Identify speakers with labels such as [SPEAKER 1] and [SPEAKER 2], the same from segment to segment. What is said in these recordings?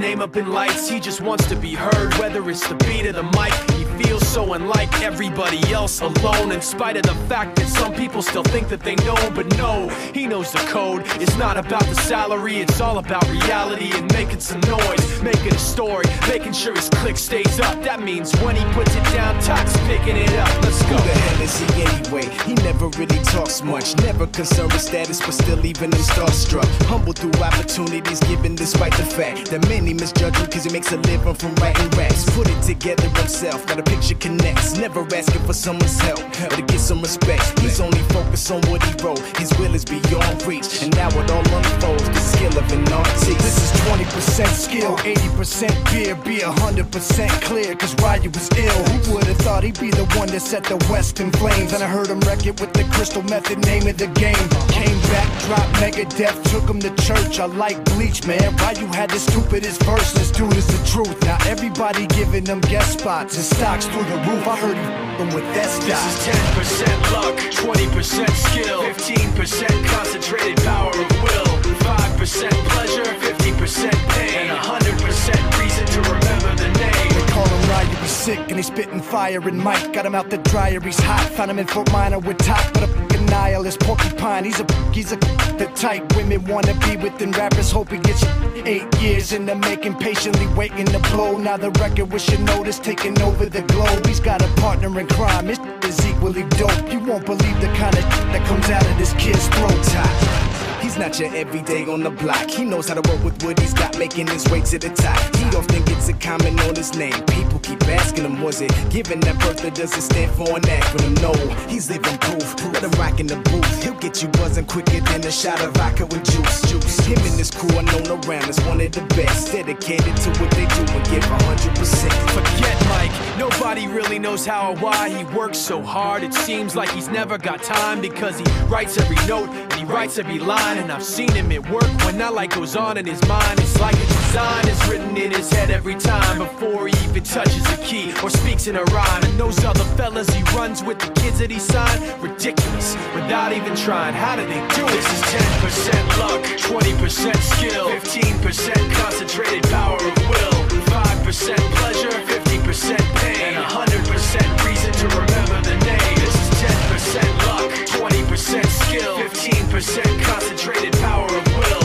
[SPEAKER 1] name up in lights. He just wants to be heard, whether it's the beat of the mic. He feels so unlike everybody else, alone, in spite of the fact that some people still think that they know. But no, he knows the code. It's not about the salary, it's all about reality and making some noise, making a story, making sure his click stays up. That means when he puts it down, Tox picking it up. Let's go.
[SPEAKER 2] Who the hell is he anyway? He never really talks much, never concerned with status, but still leaving him starstruck. Humble through opportunities given despite the fact that many misjudge him cause he makes a living from writing raps. Put it together himself, got a picture connects, never asking for someone's help or to get some respect. He's only focused on what he wrote, his will is beyond reach, and now it all unfolds, the skill of an artist.
[SPEAKER 3] This is 20% skill, 80% fear, be 100% clear, cause Ryu was ill. Who would've thought he'd be the one that set the West in flames? And I heard him wreck it with the crystal method, name of the game. Came back, dropped Megadeth, took him to church. I like Bleach, man. Ryu had the stupidest verse, this dude is the truth. Now everybody giving them guest spots and stocks through the roof. I heard he f***ing with that stock.
[SPEAKER 1] This is 10% luck, 20% skill, 15% concentrated power of will, 5% pleasure, 50% pain, and 100% reason to remember the name.
[SPEAKER 3] They call him Ryu, he's sick and he's spitting fire. And Mike got him out the dryer, he's hot. Found him in Fort Minor with top, but a f***ing nihilist porcupine. He's the type women wanna be with, and rappers hope he gets 8 years in the making, patiently waiting to blow. Now the record with your notice taking over the globe. He's got a partner in crime, his is equally dope. You won't believe the kind of that comes out of this kid's throat.
[SPEAKER 2] He's not your everyday on the block. He knows how to work with what he's got, making his way to the top. He often gets a comment on his name. People keep asking him, was it given that birth that doesn't stand for an acronym? No, he's living proof. Let him rock in the booth. He'll get you buzzing quicker than a shot of vodka with juice. Him and his crew are known around as one of the best, dedicated to what they do and give 100%.
[SPEAKER 1] Forget Mike, nobody really knows how or why he works so hard. It seems like he's never got time, because he writes every note and he writes every line. And I've seen him at work when that light goes on in his mind. It's like a design is written in his head every time, before he even touches a key or speaks in a rhyme. And those other fellas he runs with, the kids that he signed, ridiculous, without even trying. How do they do it? This is 10% luck, 20% skill, 15% concentrated power of will, 5% pleasure, 50% pain, and 100% reason to remember the name. This is 10% luck, 20% skill, 15% concentrated power of will,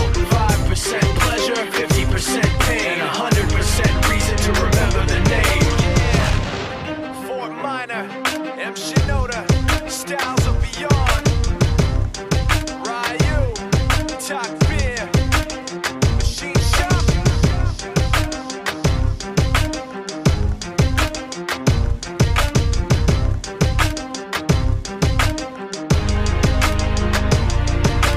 [SPEAKER 1] 5% pleasure, 50% pain, and 100% reason to remember the name. Yeah, Fort Minor, M. Shinoda, Styles of Beyond, Ryu, Talk Beer, Machine Shop.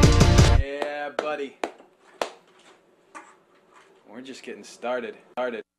[SPEAKER 1] Yeah, buddy. We're just getting started.